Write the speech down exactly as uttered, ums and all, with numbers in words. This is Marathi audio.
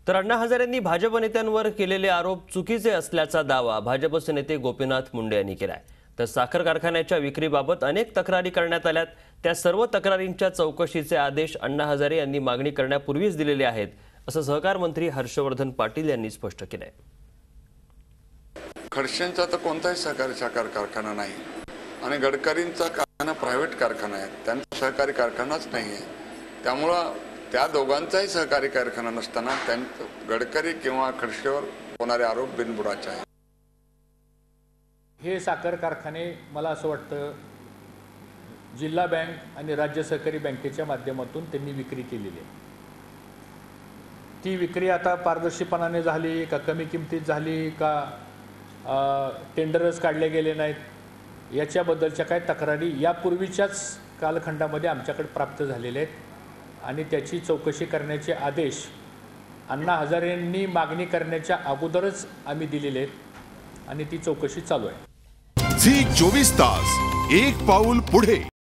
तर अण्णा हजारेंनी भाजप नेत्यांवर केलेले आरोप चुकीचे असल्याचा दावा भाजपचे नेते गोपीनाथ मुंडे यांनी केलाय। तर साखर कारखान्याच्या विक्रीबाबत अनेक तक्रारी करण्यात आल्यात। त्या सर्व तक्रारींच्या चौकशीचे आदेश अण्णा हजारे यांनी मागणी करण्यापूर्वीच दिलेले आहेत, असं सहकार मंत्री हर्षवर्धन पाटील यांनी स्पष्ट केलंय। खडसेंचा तर कोणताही सहकारी साखर कारखाना नाही आणि गडकरींचा कारखाना प्रायव्हेट कारखाना आहे, त्यांचा सहकारी कारखानाच नाही आहे। त्यामुळं त्या दोघांचाही सहकारी कारखाना नसताना त्यांचं गडकरी किंवा खडसेवर होणारे आरोप बिनबुडाचे आहेत। हे साखर कारखाने मला असं वाटतं जिल्हा बँक आणि राज्य सहकारी बँकेच्या माध्यमातून त्यांनी विक्री केलेली आहे। ती विक्री आता पारदर्शीपणाने झाली का कमी किमतीत झाली का टेंडरच काढले गेले नाहीत याच्याबद्दलच्या काही तक्रारी यापूर्वीच्याच कालखंडामध्ये आमच्याकडे प्राप्त झालेले आहेत आणि त्याची चौकशी करण्याचे आदेश अण्णा हजारेंनी मागणी करण्याच्या अगोदरच आम्ही दिलेले आहेत आणि ती चौकशी चालू आहे। झी चोवीस तास एक पाऊल पुढे।